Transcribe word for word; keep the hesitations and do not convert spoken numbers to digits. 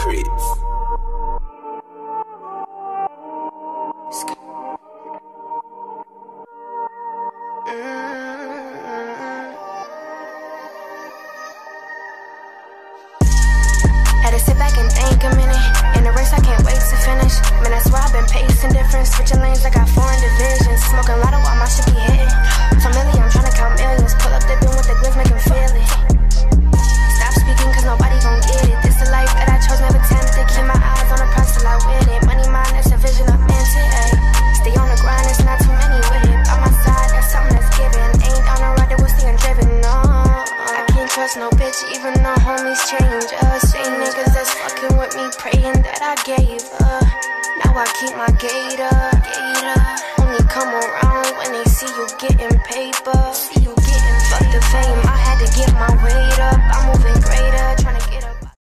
secrets. Sit back and think a minute. In the race, I can't wait to finish. Man, that's why I've been pacing different. Switching lanes, I got foreign divisions. Smoking lotto while my shit be hitting. Familiar, I'm trying to count millions. Pull up the bin with the glitz, make 'em feel it. Stop speaking, cause nobody gon' get it. This the life that I chose, never tempted. Keep my eyes on the prize till I win it. Money mine, that's a vision of minted. Stay on the grind, it's not too many with it. By my side, that's something that's given. Ain't on the ride, that we're staying driven. No, I can't trust no bitch, even though homies change us. Same niggas that's fucking with me, praying that I gave up. Now I keep my gate up.